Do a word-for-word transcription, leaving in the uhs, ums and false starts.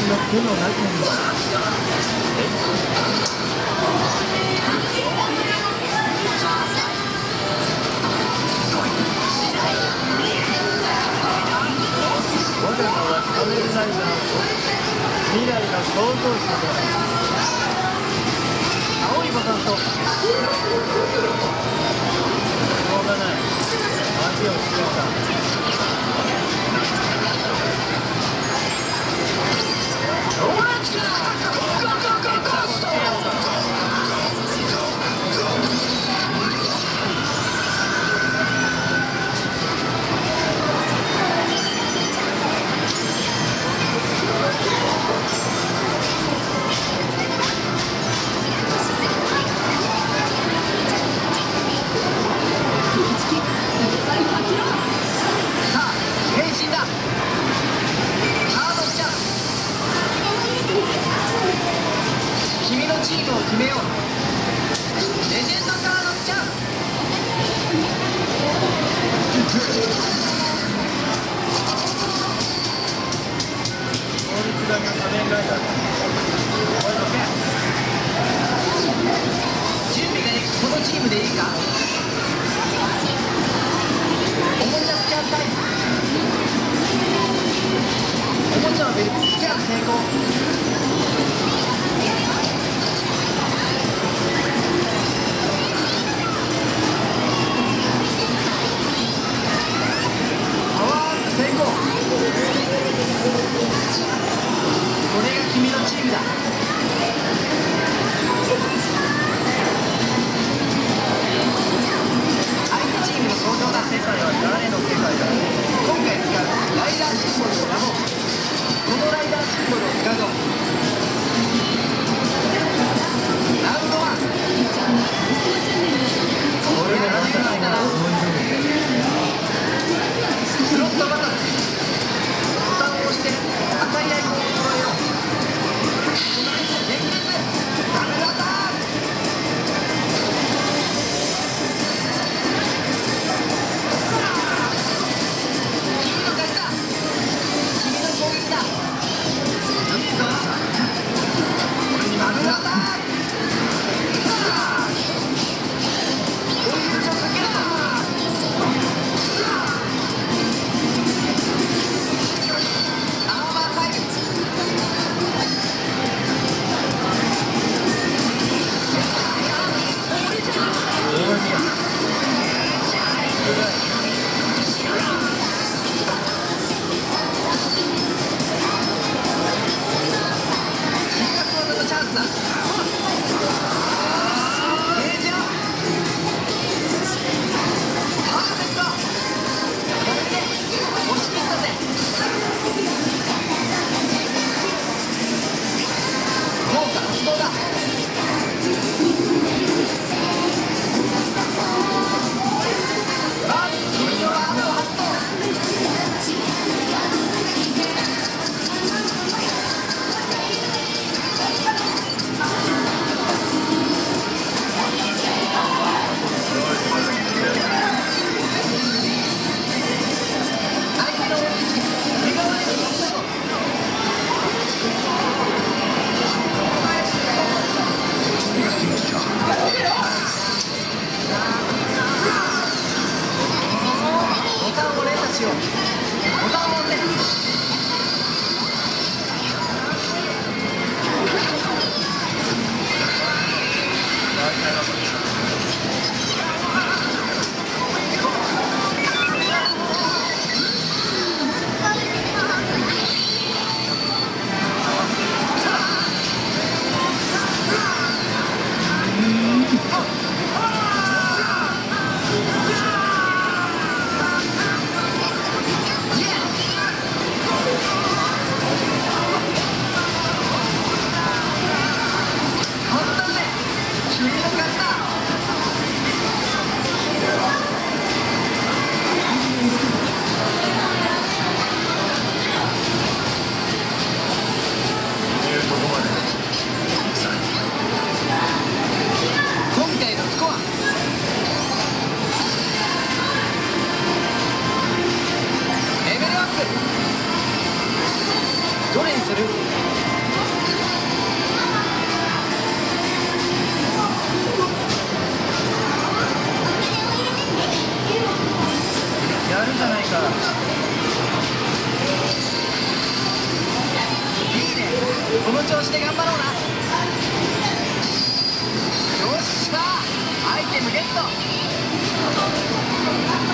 の手の中には我が名は仮面ライダーと未来の創造者である。青いボタンとしょうがない、味をつけた。チームを決めよう。レジェンドカードスキャン。法律が仮面ライダー。おいどけ。準備ができ、このチームでいいか。おもちゃスキャンタイム。おもちゃのベルトスキャン成功。これが君のチームだ。 して頑張ろうな。よっしゃ、アイテムゲット。